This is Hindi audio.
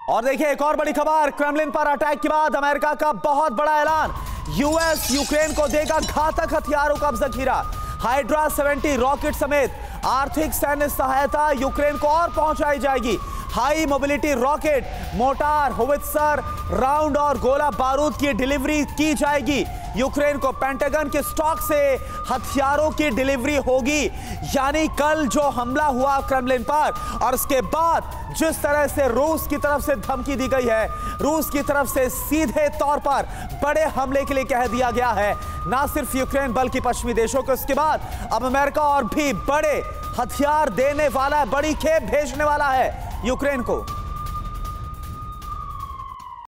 और देखिए एक और बड़ी खबर, क्रेमलिन पर अटैक के बाद अमेरिका का बहुत बड़ा ऐलान। यूएस यूक्रेन को देगा घातक हथियारों का जखीरा। हाइड्रा 70 रॉकेट समेत आर्थिक सैन्य सहायता यूक्रेन को और पहुंचाई जाएगी। High mobility rocket, mortar, howitzer, round और गोला बारूद की डिलीवरी की जाएगी। यूक्रेन को पेंटागन के स्टॉक से हथियारों की डिलीवरी होगी। यानी कल जो हमला हुआ क्रेमलिन पर और उसके बाद जिस तरह से रूस की तरफ से धमकी दी गई है, रूस की तरफ से सीधे तौर पर बड़े हमले के लिए कह दिया गया है। ना सिर्फ यूक्रेन बल्कि पश्चिमी देशों को इसके बाद अब अमेरिका और भी बड़े हथियार देने वाला है, बड़ी खेप भेजने वाला है यूक्रेन को।